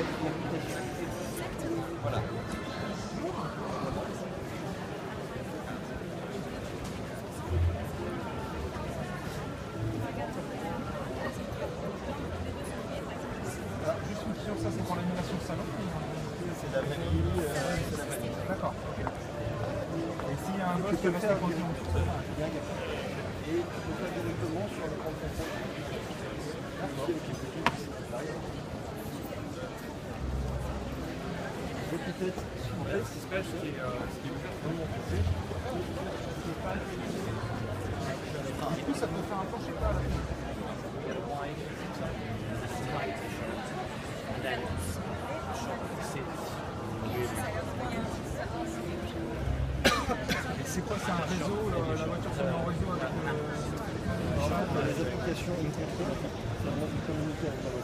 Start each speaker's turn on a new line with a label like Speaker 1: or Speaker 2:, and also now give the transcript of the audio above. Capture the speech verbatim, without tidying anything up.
Speaker 1: Voilà.
Speaker 2: Ah, juste une question, ça c'est pour l'animation de salon?
Speaker 1: C'est de la vanille, euh, c'est de la vanille.
Speaker 2: D'accord, ok. Et s'il y a un vote qui reste en continu?
Speaker 1: Et tu peux faire directement sur le compte contact. Et peut-être, en fait, ce qui se passe, ce qui est ouvert dans mon côté,
Speaker 2: du coup, ça peut faire un plan, je sais pas, à la fin. Et c'est quoi, c'est un réseau, euh, la voiture c'est en réseau avec le...
Speaker 1: les applications, une contrôle, ça va communiquer avec la voiture.